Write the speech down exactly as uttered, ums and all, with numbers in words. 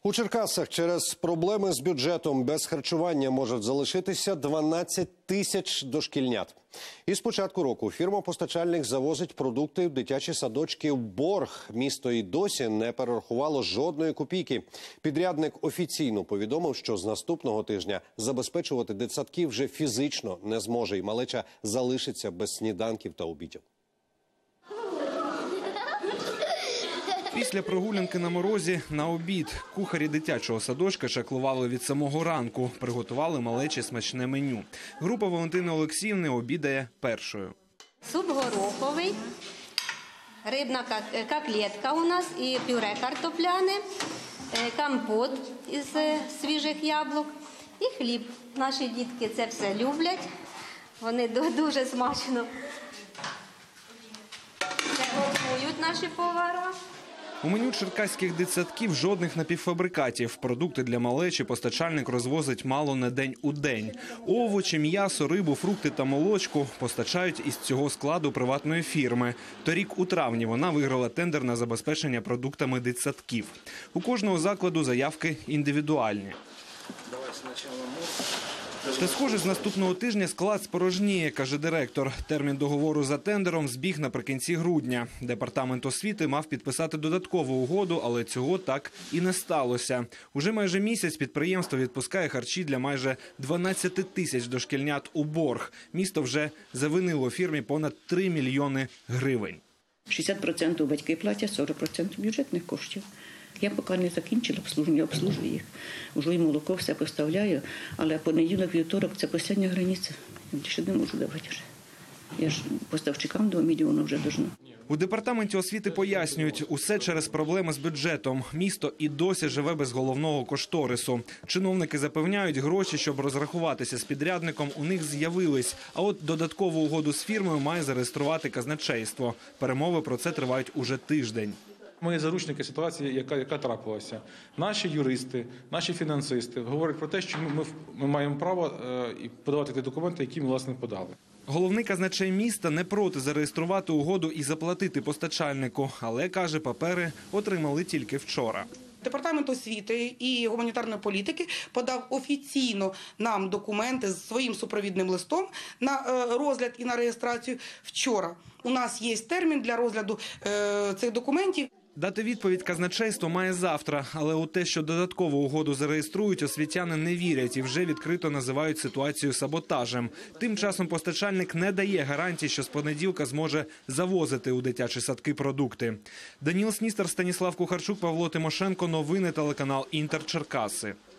У Черкасах через проблеми з бюджетом без харчування можуть залишитися дванадцять тисяч дошкільнят. І з початку року фірма-постачальник завозить продукти в дитячі садочки в борг. Місто і досі не перерахувало жодної копійки. Підрядник офіційно повідомив, що з наступного тижня забезпечувати дитсадки вже фізично не зможе. І малеча залишиться без сніданків та обідів. Після прогулянки на морозі на обід кухарі дитячого садочка чаклували від самого ранку. Приготували малечі смачне меню. Група Валентини Олексіївни обідає першою. Суп гороховий, рибна котлетка у нас і пюре картопляне, компот із свіжих яблук і хліб. Наші дітки це все люблять, вони дуже смачно це готують наші повара. У меню черкаських дитсадків жодних напівфабрикатів. Продукти для малечі постачальник розвозить мало не день у день. Овочі, м'ясо, рибу, фрукти та молочку постачають із цього складу приватної фірми. Торік у травні вона виграла тендер на забезпечення продуктами дитсадків. У кожного закладу заявки індивідуальні. Та, схоже, з наступного тижня склад спорожніє, каже директор. Термін договору за тендером збіг наприкінці грудня. Департамент освіти мав підписати додаткову угоду, але цього так і не сталося. Уже майже місяць підприємство відпускає харчі для майже дванадцяти тисяч дошкільнят у борг. Місто вже завинило фірмі понад три мільйони гривень. шістдесят відсотків батьки платять, сорок відсотків бюджетних коштів. Я поки не закінчила обслуження, обслужую їх. Уже і молоко все поставляю, але понеділок, вівторок – це остання границя. Я більше не можу давати вже. Я ж поставщикам до мільйона вже должна. У департаменті освіти пояснюють, усе через проблеми з бюджетом. Місто і досі живе без головного кошторису. Чиновники запевняють, гроші, щоб розрахуватися з підрядником, у них з'явились. А от додаткову угоду з фірмою має зареєструвати казначейство. Перемови про це тривають уже тиждень. Ми заручники ситуації, яка, яка трапилася. Наші юристи, наші фінансисти говорять про те, що ми, ми маємо право е, подавати ті документи, які ми, власне, подали. Головний казначей міста не проти зареєструвати угоду і заплатити постачальнику, але, каже, папери отримали тільки вчора. Департамент освіти і гуманітарної політики подав офіційно нам документи з своїм супровідним листом на розгляд і на реєстрацію вчора. У нас є термін для розгляду цих документів. Дати відповідь казначейство має завтра, але у те, що додаткову угоду зареєструють, освітяни не вірять і вже відкрито називають ситуацію саботажем. Тим часом постачальник не дає гарантій, що з понеділка зможе завозити у дитячі садки продукти. Даніл Сністер, Станіслав Кухарчук, Павло Тимошенко. Новини телеканал Інтер Черкаси.